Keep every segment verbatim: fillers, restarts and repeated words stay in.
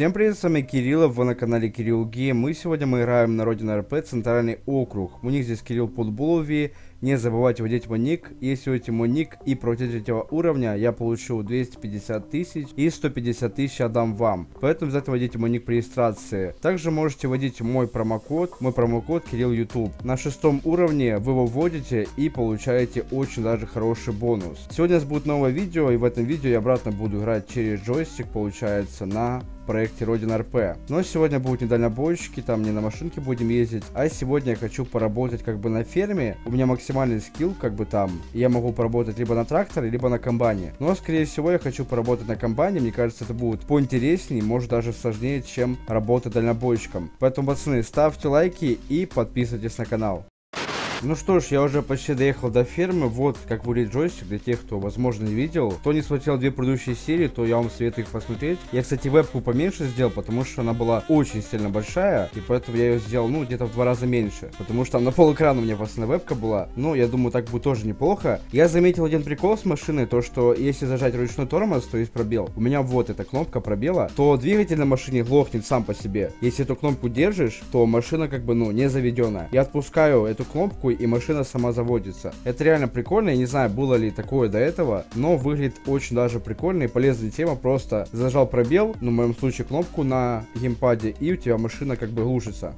Всем привет, с вами Кирилл, вы на канале Кирилл Гейм. Мы сегодня мы играем на Родина РП, Центральный округ. У них здесь Кирилл Подбулови. Не забывайте вводить мой ник. Если вводите мой ник и пройдете третьего уровня, я получу двести пятьдесят тысяч и сто пятьдесят тысяч отдам вам. Поэтому обязательно вводите мой ник при регистрации. Также можете вводить мой промокод, мой промокод Кирилл YouTube. На шестом уровне вы его вводите и получаете очень даже хороший бонус. Сегодня у нас будет новое видео, и в этом видео я обратно буду играть через джойстик, получается, на проекте Родина РП. Но сегодня будут не дальнобойщики, там не на машинке будем ездить, а сегодня я хочу поработать как бы на ферме. У меня максимальный скилл как бы там. Я могу поработать либо на тракторе, либо на комбайне. Но скорее всего я хочу поработать на комбайне. Мне кажется, это будет поинтереснее, может даже сложнее, чем работать дальнобойщиком. Поэтому, пацаны, ставьте лайки и подписывайтесь на канал. Ну что ж, я уже почти доехал до фермы. Вот как выглядит джойстик для тех, кто, возможно, не видел. Кто не смотрел две предыдущие серии, то я вам советую их посмотреть. Я, кстати, вебку поменьше сделал, потому что она была очень сильно большая. И поэтому я ее сделал, ну, где-то в два раза меньше. Потому что там на полэкрана у меня, пацаны, вебка была. Ну, я думаю, так будет тоже неплохо. Я заметил один прикол с машиной, то что если зажать ручной тормоз, то есть пробел. У меня вот эта кнопка пробела, то двигатель на машине глохнет сам по себе. Если эту кнопку держишь, то машина как бы, ну, не заведенная. Я отпускаю эту кнопку, и машина сама заводится. Это реально прикольно, я не знаю, было ли такое до этого, но выглядит очень даже прикольно и полезная тема. Просто зажал пробел, ну в моем случае кнопку на геймпаде, и у тебя машина как бы глушится.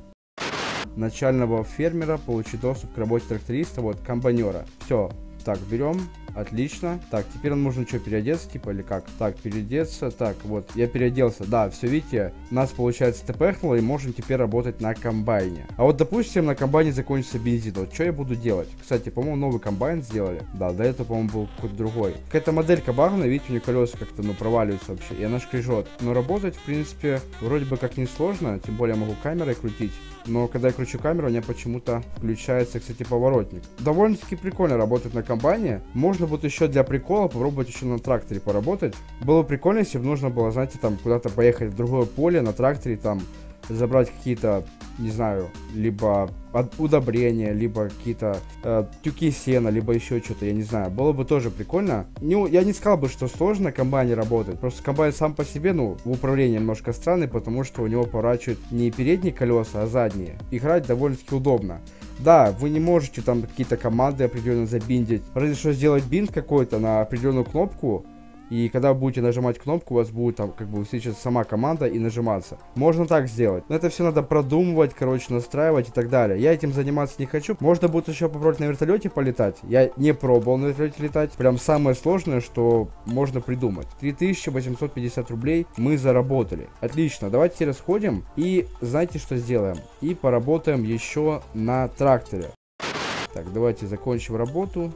Начального фермера получить доступ к работе тракториста, вот, комбайнера. Все. Так, берем. Отлично. Так, теперь нам нужно что, переодеться, типа, или как? Так, переодеться. Так, вот, я переоделся. Да, все, видите, нас, получается, тпхнуло, и можем теперь работать на комбайне. А вот, допустим, на комбайне закончится бензин. Вот, что я буду делать? Кстати, по-моему, новый комбайн сделали. Да, до этого, по-моему, был какой-то другой. Какая-то моделька багана, видите, у нее колеса как-то, ну, проваливаются вообще, и она шкрежет. Но работать, в принципе, вроде бы как несложно, тем более я могу камерой крутить. Но когда я кручу камеру, у меня почему-то включается, кстати, поворотник. Довольно-таки прикольно работать на комбайне. Можно будет еще для прикола попробовать еще на тракторе поработать. Было бы прикольно, если бы нужно было, знаете, там куда-то поехать в другое поле на тракторе, там забрать какие-то, не знаю, либо удобрения, либо какие-то э, тюки сена, либо еще что-то, я не знаю. Было бы тоже прикольно. Ну, я не сказал бы, что сложно на комбайне работать. Просто комбайн сам по себе, ну, в управлении немножко странный, потому что у него поворачивают не передние колеса, а задние. Играть довольно-таки удобно. Да, вы не можете там какие-то команды определенно забиндить. Разве что сделать бинд какой-то на определенную кнопку. И когда вы будете нажимать кнопку, у вас будет там как бы высвечиваться сама команда и нажиматься. Можно так сделать. Но это все надо продумывать, короче, настраивать и так далее. Я этим заниматься не хочу. Можно будет еще попробовать на вертолете полетать. Я не пробовал на вертолете летать. Прям самое сложное, что можно придумать. три тысячи восемьсот пятьдесят рублей мы заработали. Отлично. Давайте теперь сходим и знаете, что сделаем? И поработаем еще на тракторе. Так, давайте закончим работу.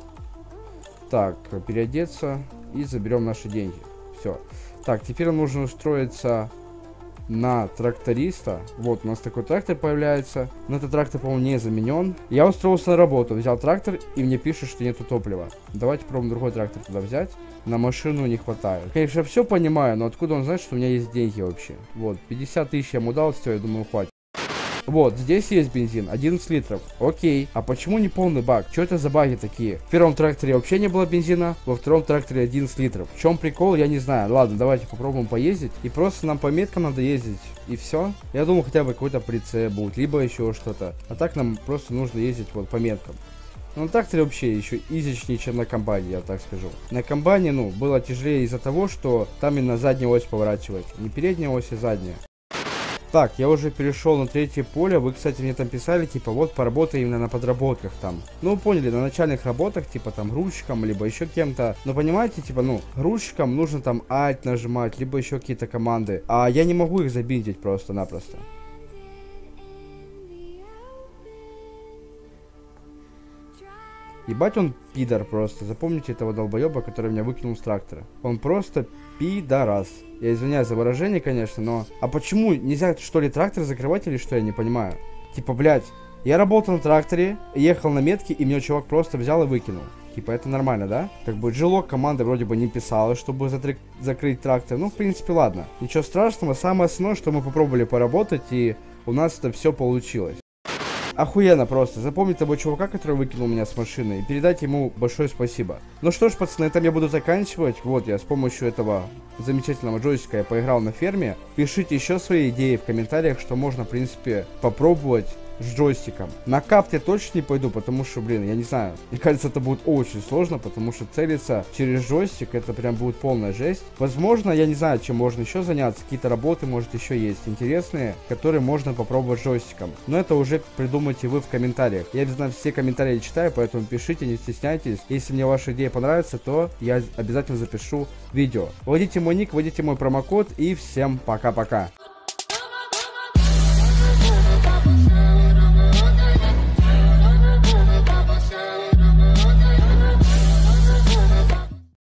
Так, переодеться. И заберем наши деньги. Все. Так, теперь нам нужно устроиться на тракториста. Вот у нас такой трактор появляется. Но этот трактор, по-моему, не заменен. Я устроился на работу. Взял трактор, и мне пишут, что нету топлива. Давайте пробуем другой трактор туда взять. На машину не хватает. Конечно, все понимаю, но откуда он знает, что у меня есть деньги вообще? Вот, пятьдесят тысяч я ему дал, все, я думаю, хватит. Вот, здесь есть бензин, одиннадцать литров. Окей, а почему не полный бак? Что это за баги такие? В первом тракторе вообще не было бензина, во втором тракторе одиннадцать литров. В чем прикол, я не знаю. Ладно, давайте попробуем поездить. И просто нам по меткам надо ездить. И все. Я думал, хотя бы какой-то прицеп будет, либо еще что-то. А так нам просто нужно ездить вот по меткам. Но на тракторе вообще еще изичнее, чем на комбайне, я так скажу. На комбайне, ну, было тяжелее из-за того, что там именно задняя ось поворачивать. Не передняя ось, а задняя. Так, я уже перешел на третье поле. Вы, кстати, мне там писали, типа, вот, поработай именно на подработках там. Ну, поняли, на начальных работах, типа, там, грузчиком, либо еще кем-то. Но понимаете, типа, ну, грузчикам нужно там Alt нажимать, либо еще какие-то команды. А я не могу их забиндить просто-напросто. Ебать он пидор просто. Запомните этого долбоеба, который меня выкинул с трактора. Он просто пидорас. Я извиняюсь за выражение, конечно, но... А почему нельзя, что ли, трактор закрывать или что, я не понимаю. Типа, блядь, я работал на тракторе, ехал на метке, и мне чувак просто взял и выкинул. Типа, это нормально, да? Как бы жилок команды вроде бы не писала, чтобы закрыть трактор. Ну, в принципе, ладно. Ничего страшного. Самое основное, что мы попробовали поработать, и у нас это все получилось. охуенно просто. Запомнить того чувака, который выкинул меня с машины, и передать ему большое спасибо. Ну что ж, пацаны, на этом я буду заканчивать. Вот я с помощью этого замечательного джойстика я поиграл на ферме. Пишите еще свои идеи в комментариях, что можно, в принципе, попробовать с джойстиком. На капт я точно не пойду, потому что, блин, я не знаю. Мне кажется, это будет очень сложно, потому что целиться через джойстик, это прям будет полная жесть. Возможно, я не знаю, чем можно еще заняться. Какие-то работы, может, еще есть интересные, которые можно попробовать джойстиком. Но это уже придумайте вы в комментариях. Я обязательно все комментарии читаю, поэтому пишите, не стесняйтесь. Если мне ваша идея понравится, то я обязательно запишу видео. Вводите мой ник, вводите мой промокод, и всем пока-пока.